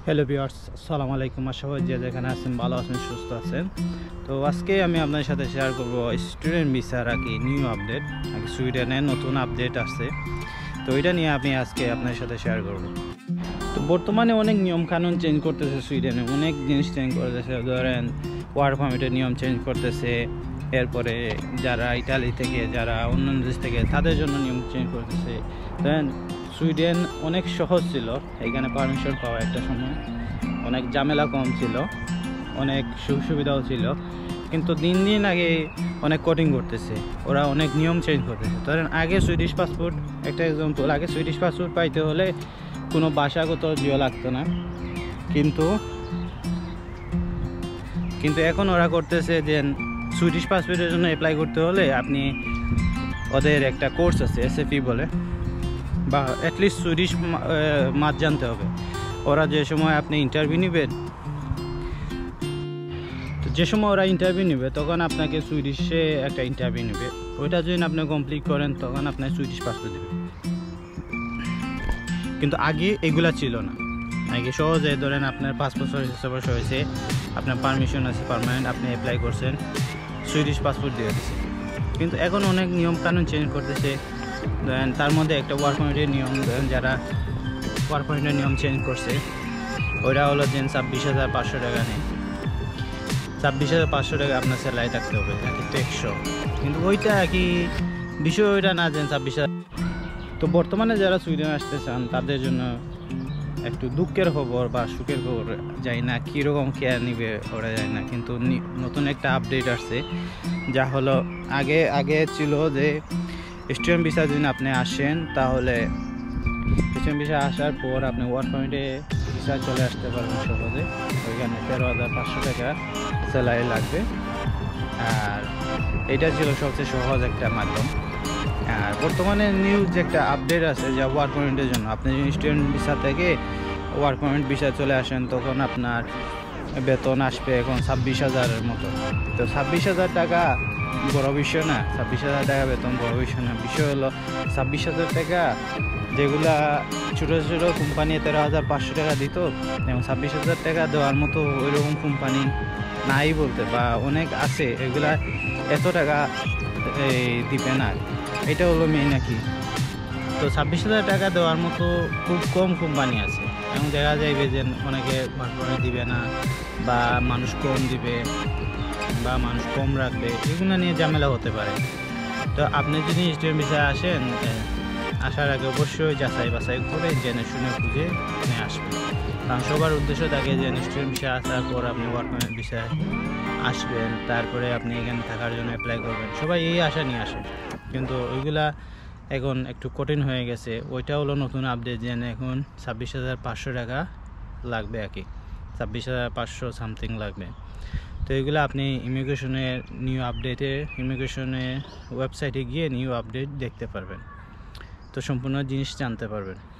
Hello viewers, আসসালামু আলাইকুম। আশা করি যে যেখানে আছেন ভালো আছেন, সুস্থ আছেন। তো আজকে আমি আপনাদের সাথে শেয়ার করব স্টুডেন্ট ভিসার নিউ আপডেট। সুইডেনে নতুন আপডেট আসছে, তো এটা নিয়ে আমি আজকে আপনাদের সাথে শেয়ার করব। তো বর্তমানে অনেক নিয়ম কানুন চেঞ্জ করতেছে সুইডেনে, অনেক জিনিস চেঞ্জ করতেছে। ধরেন ওয়ার্ক পারমিটের নিয়ম চেঞ্জ করতেছে, এরপরে যারা ইটালি থেকে, যারা অন্যান্য দেশ থেকে, তাদের জন্য নিয়ম চেঞ্জ করতেছে। ধরেন সুইডেন অনেক সহজ ছিল এখানে পারমিশন পাওয়া, একটা সময় অনেক ঝামেলা কম ছিল, অনেক সুখ সুবিধাও ছিল, কিন্তু দিন দিন আগে অনেক কঠিন করতেছে, ওরা অনেক নিয়ম চেঞ্জ করতেছে। ধরেন আগে সুইডিশ পাসপোর্ট, একটা এক্সাম্পল, আগে সুইডিশ পাসপোর্ট পাইতে হলে কোনো ভাষাগত জিও লাগতো না, কিন্তু এখন ওরা করতেছে যে সুইডিশ পাসপোর্টের জন্য অ্যাপ্লাই করতে হলে আপনি ওদের একটা কোর্স আছে এসএফই বলে, বা অ্যাটলিস্ট সুইডিশ মাছ জানতে হবে। ওরা যে সময় আপনি ইন্টারভিউ নেবেন, তো যে সময় ওরা ইন্টারভিউ নেবে তখন আপনাকে সুইডিশে একটা ইন্টারভিউ নেবে, ওইটা যদি আপনি কমপ্লিট করেন তখন আপনার সুইডিশ পাসপোর্ট দেবে। কিন্তু আগে এগুলা ছিল না, আগে সহজে ধরেন আপনার 5 বছর 6 বছর হয়েছে, আপনার পারমিশন আছে পার্মানেন্ট, আপনি অ্যাপ্লাই করছেন, সুইডিশ পাসপোর্ট দিয়ে দিচ্ছে। কিন্তু এখন অনেক নিয়ম কানুন চেঞ্জ করতেছে। ধরেন তার মধ্যে একটা ওয়ার্ক পারমিটের নিয়ম, ধরেন যারা ওয়ার্ক পারমিটের নিয়ম চেঞ্জ করছে ওইটা হলো যে 26,500 টাকা নেই, 26,500 টাকা আপনার স্যালারি থাকতে হবে, কিন্তু 100, কিন্তু ওইটা কি বিষয় ওইটা না যে 26,000। তো বর্তমানে যারা সুইডেন আসতে চান তাদের জন্য একটু দুঃখের খবর বা সুখের খবর, যাই না কীরকম কেয়ার নিবে ওরা যায় না, কিন্তু নতুন একটা আপডেট আসছে, যা হলো আগে ছিল যে স্টুডেন্ট ভিসা যদি আপনি আসেন তাহলে স্টুডেন্ট ভিসা আসার পর আপনি ওয়ার্ক পারমিটে ভিসা চলে আসতে পারবেন সহজে, ওইখানে 13,500 টাকা স্যালারি লাগবে। আর এটা ছিল সবচেয়ে সহজ একটা মাধ্যম। আর বর্তমানে নিউজ একটা আপডেট আছে যা ওয়ার্ক পারমিটের জন্য, আপনি যদি স্টুডেন্ট ভিসা থেকে ওয়ার্ক পারমিট ভিসা চলে আসেন তখন আপনার বেতন আসবে এখন 26,000-এর মতো। তো 26,000 টাকা বড় বিষয় না, 26,000 টাকা বেতন বড় বিষয় না। বিষয় হলো 26,000 টাকা যেগুলা ছোটো ছোটো কোম্পানি 13,500 টাকা দিত, এবং 26,000 টাকা দেওয়ার মতো ওইরকম কোম্পানি নাই বলতে, বা অনেক আছে এগুলা এত টাকা দিবে না, এটা হলো মেইন আর কি। তো 26,000 টাকা দেওয়ার মতো খুব কম কোম্পানি আছে, এবং দেখা যাইবে যে অনেকে ভাড়া দিবে না, বা মানুষ কম দিবে, বা মানুষ কম রাখবে, এগুলো নিয়ে ঝামেলা হতে পারে। তো আপনি যদি স্টুডেন্ট ভিসায় আসেন, আসার আগে অবশ্যই যাচাই বাছাই করে জেনে শুনে বুঝে আপনি আসবেন, কারণ সবার উদ্দেশ্য থাকে যে স্টুডেন্ট ভিসা আসার পর আপনি ওয়ার্ক পারমিট ভিসায় আসবেন, তারপরে আপনি এখানে থাকার জন্য অ্যাপ্লাই করবেন, সবাই এই আশা নিয়ে আসে। কিন্তু ওইগুলা এখন একটু কঠিন হয়ে গেছে। ওইটা হলো নতুন আপডেট, যে এখন 26,500 টাকা লাগবে আর কি, 26,500 সামথিং লাগবে। তো এগুলো আপনি ইমিগ্রেশনের নিউ আপডেটে, ইমিগ্রেশনের ওয়েবসাইটে গিয়ে নিউ আপডেট দেখতে পারবেন, তো সম্পূর্ণ জিনিস জানতে পারবেন।